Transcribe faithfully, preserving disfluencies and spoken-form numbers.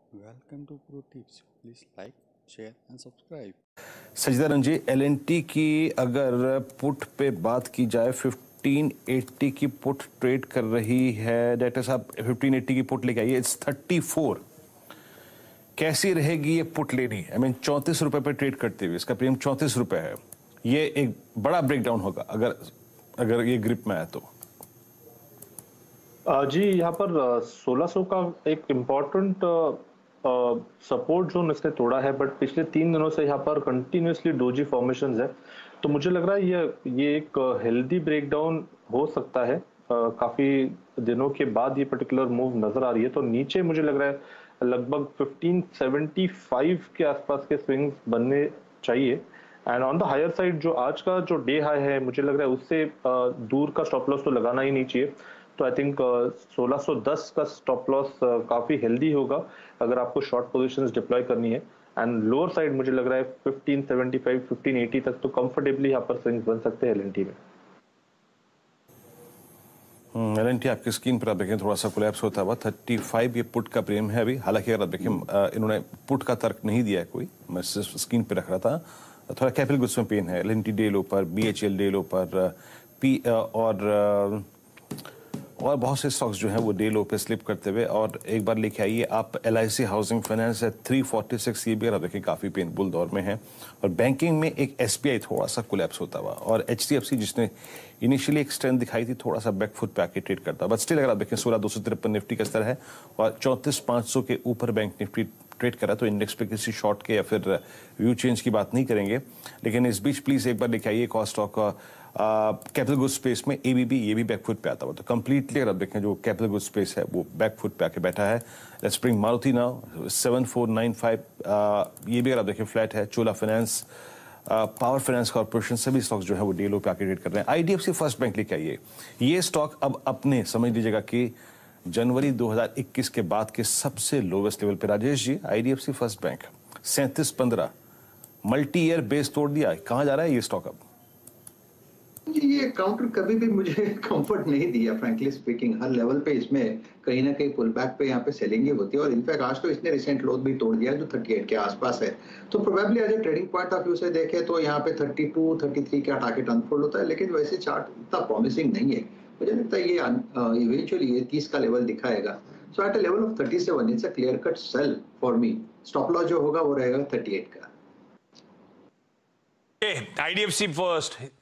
Welcome to Pro Tips. Please like, share and subscribe. सजदा Ranji, L N T की अगर put पे बात की जाए फिफ्टीन एटी की पुट ट्रेड कर रही है। डायरेक्टर साहब फिफ्टीन एटी की पुट लेके आइए, इट्स थर्टी फोर। कैसी रहेगी ये पुट लेनी? आई मीन चौंतीस रुपए पे ट्रेड करते हुए इसका प्रीमियम चौंतीस रुपए है। ये एक बड़ा ब्रेकडाउन होगा अगर अगर ये ग्रिप में आए तो। जी यहाँ पर सोलह सौ का एक इम्पोर्टेंट सपोर्ट जोन इसने तोड़ा है, बट पिछले तीन दिनों से यहाँ पर कंटिन्यूसली डोजी फॉर्मेशंस है, तो मुझे लग रहा है ये ये एक हेल्दी ब्रेकडाउन हो सकता है। uh, काफी दिनों के बाद ये पर्टिकुलर मूव नजर आ रही है, तो नीचे मुझे लग रहा है लगभग फिफ्टीन सेवेंटी फाइव के आसपास के स्विंग्स बनने चाहिए। And on the higher side जो आज का जो डे हाई है, मुझे लग रहा है उससे uh, दूर का स्टॉप लॉस तो लगाना ही नहीं चाहिए। तो आई थिंक सोलह सौ दस का स्टॉप लॉस काफी हेल्दी होगा अगर आपको शॉर्ट पोजीशंस डिप्लॉय करनी है। एंड लोअर साइड मुझे लग रहा है fifteen seventy five fifteen eighty तक तो कंफर्टेबली यहाँ पर स्विंग्स बन सकते हैं एलएनटी में। एल एन टी आपकी स्क्रीन पर आप देखें थोड़ा सा कोलैप्स होता हुआ थर्टी फाइव ये पुट का प्रीमियम है अभी। हालांकि अगर आप देखें इन्होंने पुट का तर्क नहीं दिया है कोई, मैं सिर्फ स्क्रीन पे रख रहा था। थोड़ा कैपिटल गुड्स में पेन है। L N T day low पर, B H L day low पर, पी और और बहुत से स्टॉक्स जो हैं वो डे लो पे स्लिप करते हुए। और एक बार लेके आइए आप L I C housing finance है थ्री फोर्टी सिक्स, ये भी आप देखें काफ़ी पेनफुल दौर में है। और बैंकिंग में एक एस बी आई थोड़ा सा कोलैप्स होता हुआ, और एच डी एफ सी जिसने इनिशियली एक स्ट्रेंथ दिखाई थी थोड़ा सा बैकफुट पे आके ट्रेड करता, बट स्टिल अगर आप देखें सोलह दो सौ तिरपन निफ्टी का स्तर है और चौंतीस पाँच सौ के ऊपर बैंक निफ्टी ट्रेड करा, तो इंडेक्स पे किसी शॉर्ट के या फिर व्यू चेंज की बात नहीं करेंगे। लेकिन इस बीच प्लीज एक बार लेके आइए cost stock capital good space में एबीबी, ये भी बैकफुट पे आता हुआ। तो कंप्लीटली अगर आप देखें जो कैपिटल गुड स्पेस है वो बैकफुट पे आके बैठा है। Let's bring Maruti now seven four nine five, ये भी अगर आप देखें फ्लैट है। Chola finance, power finance corporation, सभी स्टॉक्स जो है वो डे लो पे आके ट्रेड कर रहे हैं। आईडीएफसी फर्स्ट बैंक लेके आइए, ये स्टॉक अब अपने समझ लीजिएगा कि जनवरी दो हज़ार इक्कीस के बाद के सबसे लोवेस्ट लेवल पे। Rajesh ji, IDFC first bank सैंतीस पंद्रह मल्टी ईयर बेस तोड़ दिया, कहां जा रहा है ये स्टॉक अब? ये काउंटर कभी भी मुझे कंफर्ट नहीं दिया फ्रैंकली स्पीकिंग। हर लेवल पे इसमें कहीं ना कहीं पुल बैक पे यहाँ पे सेलिंग ही होती है, और इनफैक्ट आज तो इसने रिसेंट लो भी तोड़ दिया जो अड़तीस के आसपास है। तो probably as a trading point of view से देखें तो यहाँ पे थर्टी टू थर्टी थ्री का टारगेट अनफोल्ड होता है, लेकिन वैसे चार्ट इतना प्रॉमिसिंग नहीं है। मुझे लगता है ये इवेंचुअली ये तीस का लेवल दिखाएगा। So at a level of thirty seven it's a clear cut sell for me. Stop loss जो होगा वो रहेगा अड़तीस का। IDFC first